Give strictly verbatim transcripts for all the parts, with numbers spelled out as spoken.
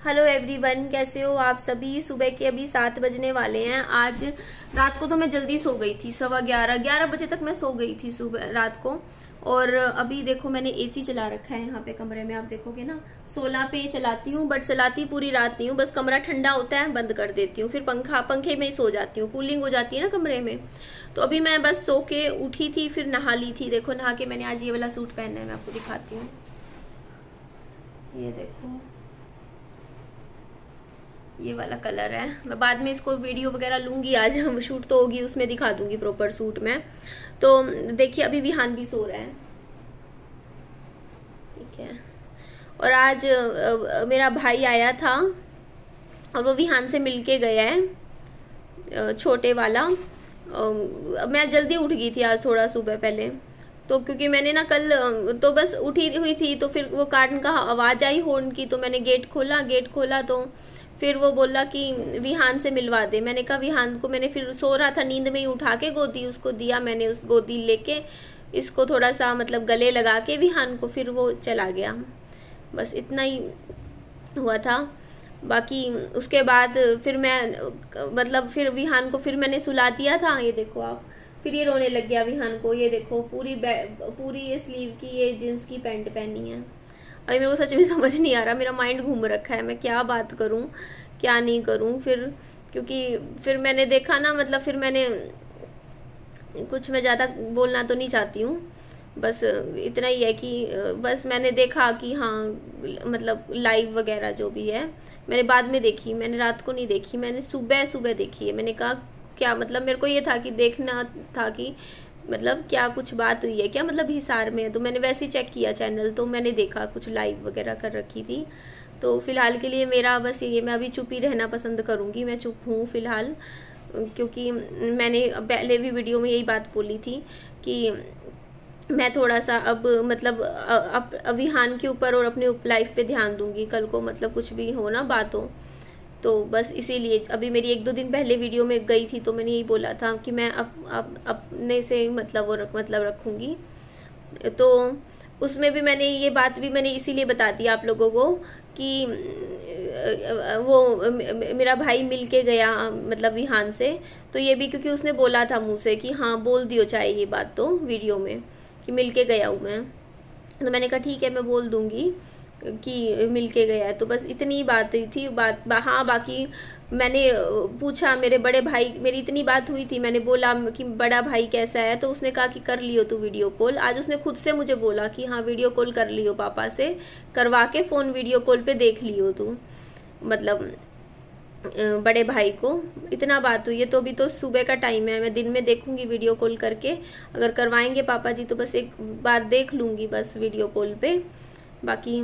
Hello everyone, कैसे हो आप सभी। सुबह के अभी सात बजने वाले हैं। आज रात को तो मैं जल्दी सो गई थी, सवा ग्यारह ग्यारह बजे तक मैं सो गई थी सुबह रात को। और अभी देखो मैंने एसी चला रखा है यहाँ पे कमरे में, आप देखोगे ना सोलह पे चलाती हूँ, बट चलाती पूरी रात नहीं हूँ, बस कमरा ठंडा होता है बंद कर देती हूँ, फिर पंखा पंखे में ही सो जाती हूँ, कूलिंग हो जाती है ना कमरे में। तो अभी मैं बस सो के उठी थी, फिर नहा ली थी। देखो नहा के मैंने आज ये वाला सूट पहना है, मैं आपको दिखाती हूँ। ये देखो ये वाला कलर है। मैं बाद में इसको वीडियो वगैरह लूंगी, आज हम शूट तो होगी उसमें दिखा दूंगी प्रॉपर सूट में। तो देखिए अभी विहान भी सो रहा है, ठीक है। और आज मेरा भाई आया था और वो विहान से मिलके गया है, छोटे वाला। मैं जल्दी उठ गई थी आज थोड़ा सुबह पहले, तो क्योंकि मैंने ना कल तो बस उठी हुई थी, तो फिर वो कार्टन का आवाज आई हॉर्न की, तो मैंने गेट खोला गेट खोला तो फिर वो बोला कि विहान से मिलवा दे। मैंने कहा विहान को, मैंने फिर सो रहा था नींद में ही उठा के गोदी उसको दिया मैंने, उस गोदी लेके इसको थोड़ा सा मतलब गले लगा के विहान को, फिर वो चला गया। बस इतना ही हुआ था। बाकी उसके बाद फिर मैं मतलब फिर विहान को फिर मैंने सुला दिया था। ये देखो आप, फिर ये रोने लग गया विहान को। ये देखो पूरी पूरी ये स्लीव की ये जींस की पैंट पहनी है। अभी मेरे को सच में समझ नहीं आ रहा, मेरा माइंड घूम रखा है, मैं क्या बात करूं क्या नहीं करूं। फिर क्योंकि फिर मैंने देखा ना, मतलब फिर मैंने कुछ, मैं ज़्यादा बोलना तो नहीं चाहती हूँ, बस इतना ही है कि बस मैंने देखा कि हाँ मतलब लाइव वगैरह जो भी है मैंने बाद में देखी, मैंने रात को नहीं देखी, मैंने सुबह सुबह देखी है। मैंने कहा क्या मतलब, मेरे को ये था कि देखना था कि मतलब क्या कुछ बात हुई है क्या, मतलब हिसार में है। तो मैंने वैसे ही चेक किया चैनल, तो मैंने देखा कुछ लाइव वगैरह कर रखी थी। तो फिलहाल के लिए मेरा बस ये, मैं अभी चुप ही रहना पसंद करूंगी, मैं चुप हूँ फिलहाल। क्योंकि मैंने पहले भी वीडियो में यही बात बोली थी कि मैं थोड़ा सा अब मतलब अब विहान के ऊपर और अपने लाइफ पे ध्यान दूंगी, कल को मतलब कुछ भी हो ना बात हो। तो बस इसीलिए अभी मेरी एक दो दिन पहले वीडियो में गई थी, तो मैंने यही बोला था कि मैं अप, अप, अपने से मतलब वो रख, मतलब रखूंगी। तो उसमें भी मैंने ये बात भी मैंने इसीलिए बता दी आप लोगों को कि वो मेरा भाई मिलके गया मतलब विहान से, तो ये भी क्योंकि उसने बोला था मुँह से कि हाँ बोल दियो चाहे ये बात तो वीडियो में कि मिलके गया हूँ मैं। तो मैंने कहा ठीक है मैं बोल दूंगी कि मिलके गया है। तो बस इतनी बात हुई थी बात बा, हाँ बाकी मैंने पूछा मेरे बड़े भाई, मेरी इतनी बात हुई थी, मैंने बोला कि बड़ा भाई कैसा है, तो उसने कहा कि कर लियो तू वीडियो कॉल। आज उसने खुद से मुझे बोला कि हाँ वीडियो कॉल कर लियो, पापा से करवा के फ़ोन वीडियो कॉल पे देख लियो तू, मतलब बड़े भाई को। इतना बात हुई है। तो अभी तो सुबह का टाइम है, मैं दिन में देखूंगी वीडियो कॉल करके, अगर करवाएंगे पापा जी तो बस एक बार देख लूंगी बस वीडियो कॉल पे। बाकी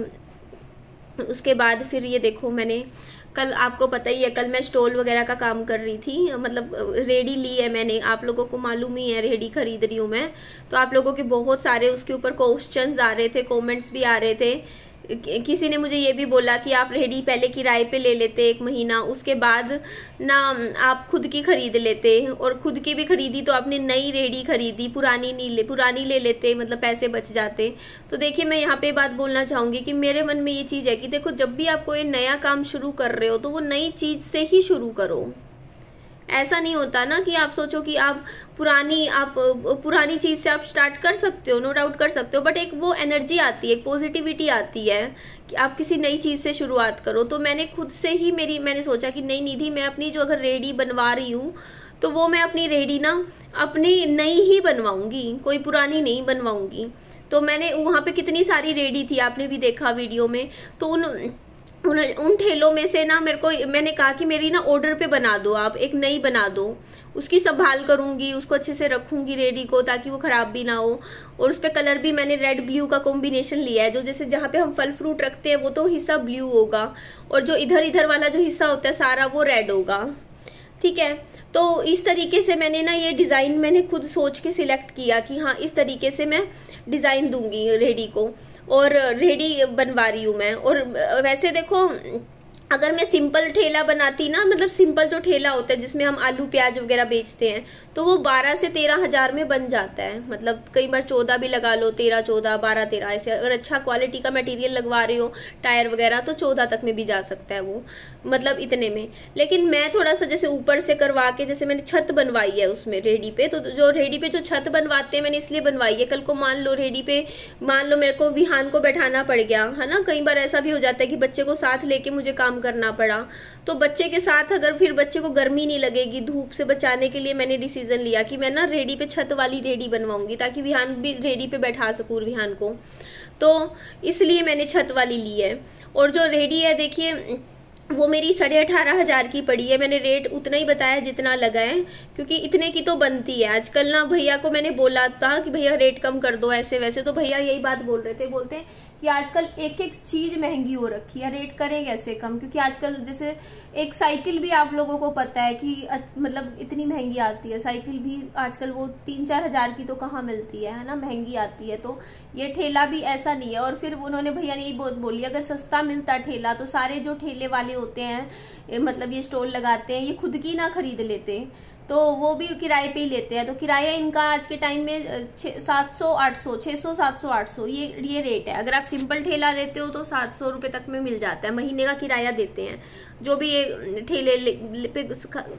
उसके बाद फिर ये देखो मैंने कल, आपको पता ही है कल मैं स्टॉल वगैरह का काम कर रही थी, मतलब रेडी ली है मैंने, आप लोगों को मालूम ही है रेडी खरीद रही हूँ मैं। तो आप लोगों के बहुत सारे उसके ऊपर क्वेश्चंस आ रहे थे, कमेंट्स भी आ रहे थे। किसी ने मुझे ये भी बोला कि आप रेडी पहले किराए पे ले लेते एक महीना, उसके बाद ना आप खुद की खरीद लेते, और खुद की भी खरीदी तो आपने नई रेडी खरीदी, पुरानी नहीं ले पुरानी ले लेते, मतलब पैसे बच जाते। तो देखिए मैं यहाँ पे बात बोलना चाहूंगी कि मेरे मन में ये चीज है कि देखो जब भी आप कोई नया काम शुरू कर रहे हो तो वो नई चीज से ही शुरू करो। ऐसा नहीं होता ना कि आप सोचो कि आप पुरानी आप पुरानी चीज से आप स्टार्ट कर सकते हो, नो डाउट कर सकते हो, बट एक वो एनर्जी आती है, एक पॉजिटिविटी आती है कि आप किसी नई चीज से शुरुआत करो। तो मैंने खुद से ही मेरी मैंने सोचा कि नहीं निधि, मैं अपनी जो अगर रेडी बनवा रही हूँ तो वो मैं अपनी रेडी ना अपनी नई ही बनवाऊंगी, कोई पुरानी नहीं बनवाऊंगी। तो मैंने वहां पे कितनी सारी रेडी थी, आपने भी देखा वीडियो में। तो उन उन, उन ठेलों में से ना मेरे को, मैंने कहा कि मेरी ना ऑर्डर पे बना दो, आप एक नई बना दो, उसकी संभाल करूंगी, उसको अच्छे से रखूंगी रेडी को ताकि वो खराब भी ना हो। और उस पे कलर भी मैंने रेड ब्लू का कॉम्बिनेशन लिया है, जो जैसे जहाँ पे हम फल फ्रूट रखते हैं वो तो हिस्सा ब्लू होगा, और जो इधर इधर वाला जो हिस्सा होता है सारा वो रेड होगा, ठीक है। तो इस तरीके से मैंने ना ये डिजाइन मैंने खुद सोच के सिलेक्ट किया कि हाँ इस तरीके से मैं डिजाइन दूंगी रेडी को, और रेडी बनवा रही हूँ मैं। और वैसे देखो अगर मैं सिंपल ठेला बनाती ना, मतलब सिंपल जो ठेला होता है जिसमें हम आलू प्याज वगैरह बेचते हैं, तो वो बारह से तेरह हजार में बन जाता है। मतलब कई बार चौदह भी लगा लो, तेरह चौदह बारह तेरह ऐसे। अगर अच्छा क्वालिटी का मटेरियल लगवा रहे हो, टायर वगैरह, तो चौदह तक में भी जा सकता है वो, मतलब इतने में। लेकिन मैं थोड़ा सा जैसे ऊपर से करवा के, जैसे मैंने छत बनवाई है उसमें रेडी पे, तो जो रेडी पे जो छत बनवाते हैं मैंने इसलिए बनवाई है, कल को मान लो रेडी पे, मान लो मेरे को विहान को बैठाना पड़ गया है ना, कई बार ऐसा भी हो जाता है कि बच्चे को साथ लेके मुझे काम करना पड़ा, तो बच्चे के साथ अगर फिर बच्चे को गर्मी नहीं लगेगी, धूप से बचाने के लिए मैंने डिसीजन लिया कि मैं ना रेडी पे छत वाली रेडी बनवाऊंगी, ताकि विहान भी रेडी पे बैठा सकूं विहान को, तो इसलिए मैंने छत वाली ली है। और जो रेडी है देखिए, वो मेरी साढ़े अठारह हजार की पड़ी है। मैंने रेट उतना ही बताया जितना लगा है, क्योंकि इतने की तो बनती है। आजकल ना भैया को मैंने बोला था कि भैया रेट कम कर दो ऐसे वैसे, तो भैया यही बात बोल रहे थे, बोलते कि आजकल एक एक चीज महंगी हो रखी है, रेट करें कैसे कम। क्योंकि आजकल जैसे एक साइकिल भी आप लोगों को पता है कि मतलब इतनी महंगी आती है साइकिल भी, आजकल वो तीन चार हजार की तो कहाँ मिलती है, है ना, महंगी आती है। तो ये ठेला भी ऐसा नहीं है। और फिर उन्होंने भैया ने यही बहुत बोली, अगर सस्ता मिलता ठेला तो सारे जो ठेले वाले होते हैं, मतलब ये स्टॉल लगाते हैं, ये खुद की ना खरीद लेते, तो वो भी किराए पे ही लेते हैं। तो किराया इनका आज के टाइम में सात सौ आठ सौ छह सौ सात सौ आठ सौ ये ये रेट है। अगर आप सिंपल ठेला लेते हो तो सात सौ रुपए तक में मिल जाता है, महीने का किराया देते हैं जो भी ये ठेले पे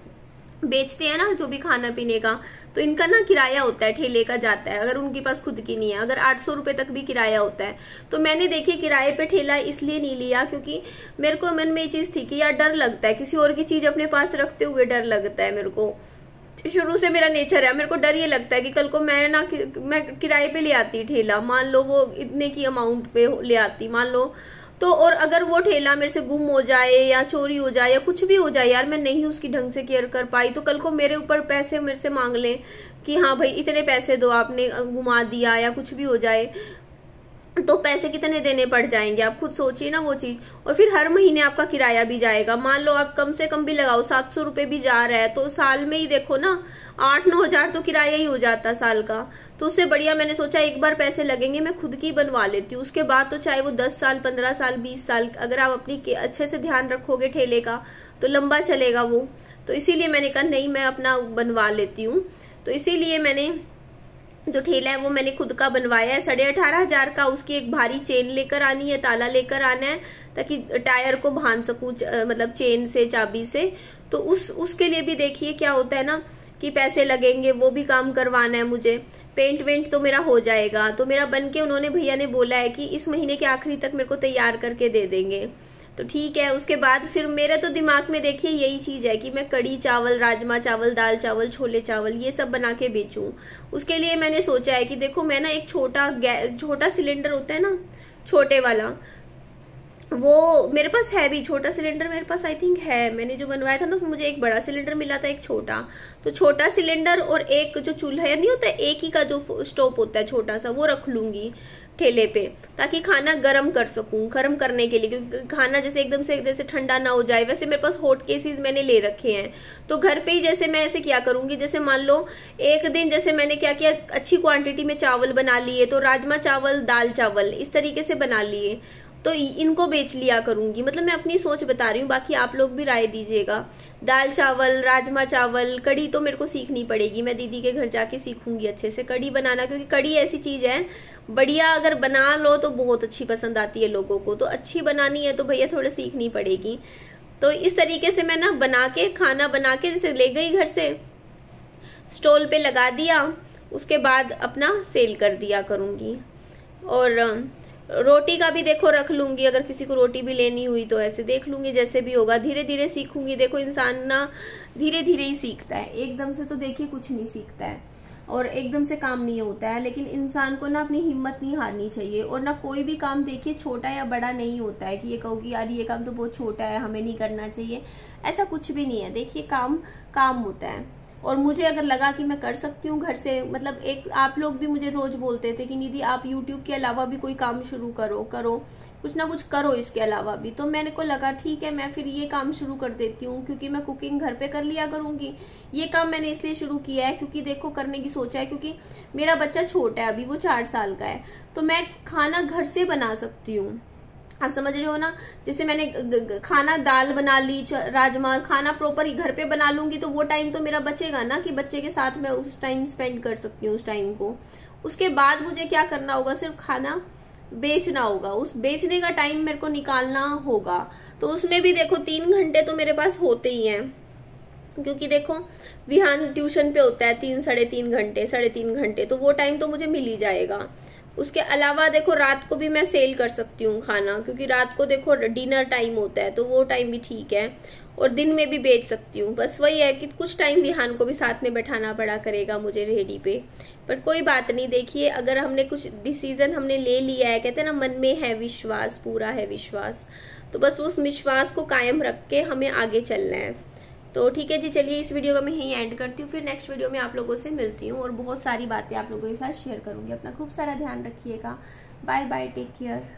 बेचते हैं ना, जो भी खाना पीने का, तो इनका ना किराया होता है, ठेले का जाता है, अगर उनके पास खुद की नहीं है। अगर आठ सौ रुपए तक भी किराया होता है। तो मैंने देखिए किराए पे ठेला इसलिए नहीं लिया, क्योंकि मेरे को मन में ये चीज थी कि यार डर लगता है, किसी और की चीज अपने पास रखते हुए डर लगता है। मेरे को शुरू से मेरा नेचर है, मेरे को डर ये लगता है कि कल को मैं ना मैं किराए पे ले आती ठेला, मान लो वो इतने की अमाउंट पे ले आती, मान लो तो, और अगर वो ठेला मेरे से गुम हो जाए या चोरी हो जाए या कुछ भी हो जाए, यार मैं नहीं उसकी ढंग से केयर कर पाई, तो कल को मेरे ऊपर पैसे मेरे से मांग ले कि हाँ भाई इतने पैसे दो, आपने घुमा दिया या कुछ भी हो जाए, तो पैसे कितने देने पड़ जाएंगे, आप खुद सोचिए ना वो चीज। और फिर हर महीने आपका किराया भी जाएगा, मान लो आप कम से कम भी लगाओ सात सौ रुपए भी जा रहा है, तो साल में ही देखो ना आठ नौ हजार तो किराया ही हो जाता साल का। तो उससे बढ़िया मैंने सोचा एक बार पैसे लगेंगे मैं खुद की बनवा लेती हूँ, उसके बाद तो चाहे वो दस साल पंद्रह साल बीस साल, अगर आप अपनी अच्छे से ध्यान रखोगे ठेले का तो लंबा चलेगा वो। तो इसीलिए मैंने कहा नहीं मैं अपना बनवा लेती हूँ। तो इसीलिए मैंने जो ठेला है वो मैंने खुद का बनवाया है, साढ़े अठारह हजार का। उसकी एक भारी चेन लेकर आनी है, ताला लेकर आना है, ताकि टायर को बांध सकूं, मतलब चेन से, चाबी से। तो उस उसके लिए भी देखिए क्या होता है ना कि पैसे लगेंगे, वो भी काम करवाना है मुझे। पेंट वेंट तो मेरा हो जाएगा, तो मेरा बन के उन्होंने भैया ने बोला है कि इस महीने के आखिरी तक मेरे को तैयार करके दे देंगे। तो ठीक है। उसके बाद फिर मेरे तो दिमाग में देखिए यही चीज है कि मैं कड़ी चावल, राजमा चावल, दाल चावल, छोले चावल ये सब बना के बेचूं। उसके लिए मैंने सोचा है कि देखो मैं ना एक छोटा गैस, छोटा सिलेंडर होता है ना छोटे वाला, वो मेरे पास है भी, छोटा सिलेंडर मेरे पास आई थिंक है, मैंने जो बनवाया था ना उसमें मुझे एक बड़ा सिलेंडर मिला था, एक छोटा। तो छोटा सिलेंडर और एक जो चूल्हा नहीं होता है, एक ही का जो स्टोव होता है छोटा सा, वो रख लूंगी ठेले पे, ताकि खाना गर्म कर सकूं, गर्म करने के लिए, क्योंकि खाना जैसे एकदम से जैसे ठंडा ना हो जाए। वैसे मेरे पास हॉट केसेस मैंने ले रखे हैं, तो घर पे ही जैसे मैं ऐसे क्या करूंगी, जैसे मान लो एक दिन जैसे मैंने क्या किया, अच्छी क्वांटिटी में चावल बना लिए, तो राजमा चावल, दाल चावल इस तरीके से बना लिए, तो इनको बेच लिया करूंगी। मतलब मैं अपनी सोच बता रही हूँ, बाकी आप लोग भी राय दीजिएगा। दाल चावल, राजमा चावल, कड़ी तो मेरे को सीखनी पड़ेगी, मैं दीदी के घर जाके सीखूंगी अच्छे से कड़ी बनाना, क्योंकि कड़ी ऐसी चीज है बढ़िया, अगर बना लो तो बहुत अच्छी पसंद आती है लोगों को। तो अच्छी बनानी है तो भैया थोड़ा सीखनी पड़ेगी। तो इस तरीके से मैं ना बना के, खाना बना के जैसे ले गई घर से, स्टॉल पे लगा दिया, उसके बाद अपना सेल कर दिया करूंगी। और रोटी का भी देखो रख लूंगी, अगर किसी को रोटी भी लेनी हुई तो ऐसे देख लूंगी, जैसे भी होगा धीरे धीरे सीखूंगी। देखो इंसान ना धीरे धीरे ही सीखता है, एकदम से तो देखिए कुछ नहीं सीखता है और एकदम से काम नहीं होता है। लेकिन इंसान को ना अपनी हिम्मत नहीं हारनी चाहिए, और ना कोई भी काम देखिए छोटा या बड़ा नहीं होता है कि ये कहोगी यार ये काम तो बहुत छोटा है हमें नहीं करना चाहिए, ऐसा कुछ भी नहीं है। देखिए काम काम होता है, और मुझे अगर लगा कि मैं कर सकती हूँ घर से, मतलब एक आप लोग भी मुझे रोज बोलते थे कि निधि आप यूट्यूब के अलावा भी कोई काम शुरू करो करो कुछ ना कुछ करो इसके अलावा भी। तो मैंने को लगा ठीक है मैं फिर ये काम शुरू कर देती हूँ, क्योंकि मैं कुकिंग घर पे कर लिया करूंगी। ये काम मैंने इसलिए शुरू किया है क्योंकि देखो करने की सोचा है, क्योंकि मेरा बच्चा छोटा है अभी, वो चार साल का है, तो मैं खाना घर से बना सकती हूँ। आप समझ रहे हो ना। जैसे मैंने खाना दाल बना ली, राजमा, खाना प्रॉपर घर पे बना लूंगी तो वो टाइम तो मेरा बचेगा ना, कि बच्चे के साथ मैं उस टाइम स्पेंड कर सकती हूँ उस टाइम को। उसके बाद मुझे क्या करना होगा, सिर्फ खाना बेचना होगा, उस बेचने का टाइम मेरे को निकालना होगा। तो उसमें भी देखो तीन घंटे तो मेरे पास होते ही हैं, क्योंकि देखो विहान ट्यूशन पे होता है तीन साढ़े तीन घंटे साढ़े तीन घंटे तो वो टाइम तो मुझे मिल ही जाएगा। उसके अलावा देखो रात को भी मैं सेल कर सकती हूँ खाना, क्योंकि रात को देखो डिनर टाइम होता है तो वो टाइम भी ठीक है, और दिन में भी बेच सकती हूँ। बस वही है कि कुछ टाइम विहान को भी साथ में बैठाना पड़ा करेगा मुझे रेडी पे, पर कोई बात नहीं। देखिए अगर हमने कुछ डिसीजन हमने ले लिया है, कहते हैं ना मन में है विश्वास, पूरा है विश्वास, तो बस उस विश्वास को कायम रख के हमें आगे चलना है। तो ठीक है जी, चलिए इस वीडियो का मैं यहीं एंड करती हूँ, फिर नेक्स्ट वीडियो में आप लोगों से मिलती हूँ और बहुत सारी बातें आप लोगों के साथ शेयर करूँगी। अपना खूब सारा ध्यान रखिएगा। Bye bye, take care.